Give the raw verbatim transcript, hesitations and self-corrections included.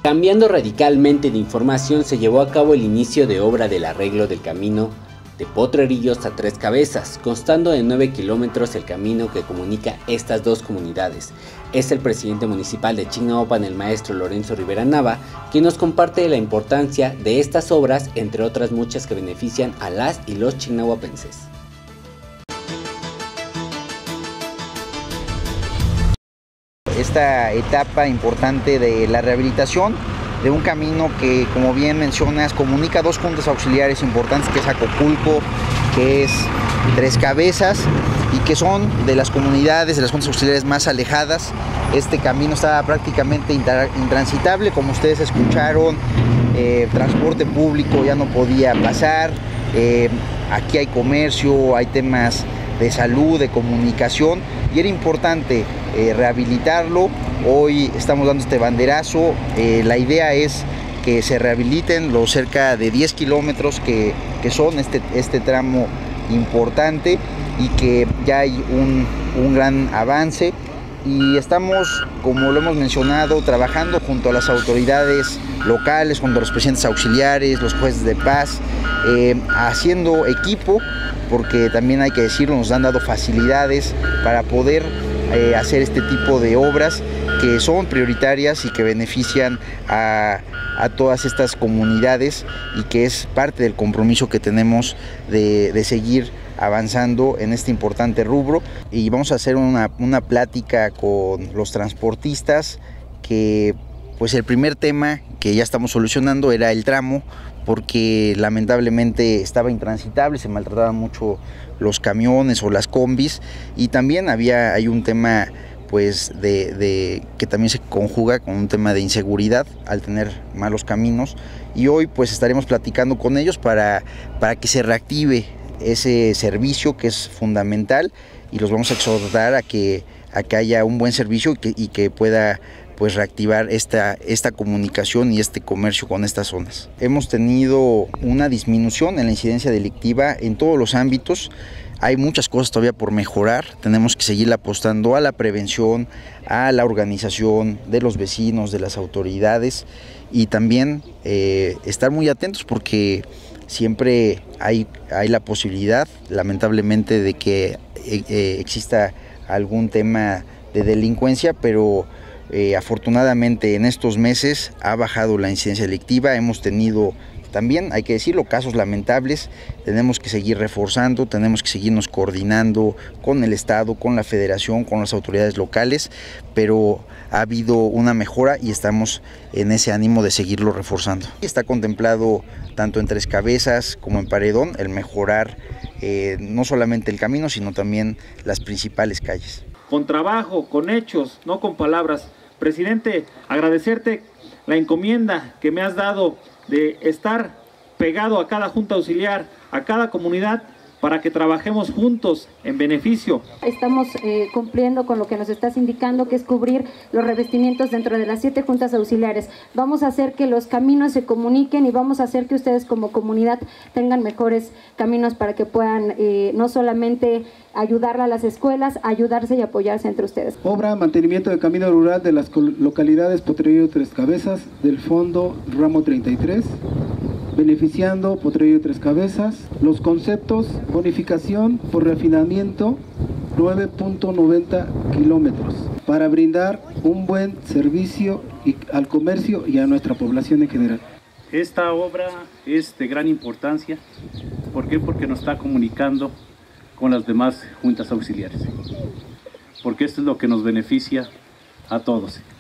Cambiando radicalmente de información, se llevó a cabo el inicio de obra del arreglo del camino de Potrerillos a Tres Cabezas, constando de nueve kilómetros el camino que comunica estas dos comunidades. Es el presidente municipal de Chignahuapan, el maestro Lorenzo Rivera Nava, quien nos comparte la importancia de estas obras, entre otras muchas que benefician a las y los chignahuapenses. Esta etapa importante de la rehabilitación de un camino que, como bien mencionas, comunica dos juntas auxiliares importantes, que es Acopulco, que es Tres Cabezas, y que son de las comunidades, de las juntas auxiliares más alejadas. Este camino estaba prácticamente intransitable, como ustedes escucharon, eh, transporte público ya no podía pasar, eh, aquí hay comercio, hay temas de salud, de comunicación, y era importante eh, rehabilitarlo. Hoy estamos dando este banderazo. Eh, la idea es que se rehabiliten los cerca de diez kilómetros que, que son este, este tramo importante, y que ya hay un, un gran avance, y estamos, como lo hemos mencionado, trabajando junto a las autoridades locales, junto a los presidentes auxiliares, los jueces de paz, eh, haciendo equipo, porque también hay que decirlo, nos han dado facilidades para poder eh, hacer este tipo de obras que son prioritarias y que benefician a, a todas estas comunidades, y que es parte del compromiso que tenemos de, de seguir avanzando en este importante rubro. Y vamos a hacer una, una plática con los transportistas, que pues el primer tema que ya estamos solucionando era el tramo, porque lamentablemente estaba intransitable, se maltrataban mucho los camiones o las combis, y también había hay un tema pues de, de que también se conjuga con un tema de inseguridad al tener malos caminos, y hoy pues estaremos platicando con ellos para, para que se reactive ese servicio que es fundamental, y los vamos a exhortar a que, a que haya un buen servicio y que, y que pueda pues reactivar esta, esta comunicación y este comercio con estas zonas. Hemos tenido una disminución en la incidencia delictiva en todos los ámbitos. Hay muchas cosas todavía por mejorar, tenemos que seguir apostando a la prevención, a la organización de los vecinos, de las autoridades, y también eh, estar muy atentos, porque siempre hay, hay la posibilidad, lamentablemente, de que eh, exista algún tema de delincuencia, pero eh, afortunadamente en estos meses ha bajado la incidencia delictiva. Hemos tenido también, hay que decirlo, casos lamentables. Tenemos que seguir reforzando, tenemos que seguirnos coordinando con el Estado, con la Federación, con las autoridades locales, pero ha habido una mejora y estamos en ese ánimo de seguirlo reforzando. Está contemplado tanto en Tres Cabezas como en Paredón el mejorar eh, no solamente el camino, sino también las principales calles. Con trabajo, con hechos, no con palabras. Presidente, agradecerte la encomienda que me has dado de estar pegado a cada junta auxiliar, a cada comunidad, para que trabajemos juntos en beneficio. Estamos eh, cumpliendo con lo que nos estás indicando, que es cubrir los revestimientos dentro de las siete juntas auxiliares. Vamos a hacer que los caminos se comuniquen, y vamos a hacer que ustedes como comunidad tengan mejores caminos para que puedan eh, no solamente ayudar a las escuelas, ayudarse y apoyarse entre ustedes. Obra mantenimiento de camino rural de las localidades Potrerillo Tres Cabezas del Fondo Ramo treinta y tres, beneficiando Potrerillo Tres Cabezas. Los conceptos: bonificación por refinamiento nueve punto noventa kilómetros, para brindar un buen servicio al comercio y a nuestra población en general. Esta obra es de gran importancia. ¿Por qué? Porque nos está comunicando con las demás juntas auxiliares, porque esto es lo que nos beneficia a todos.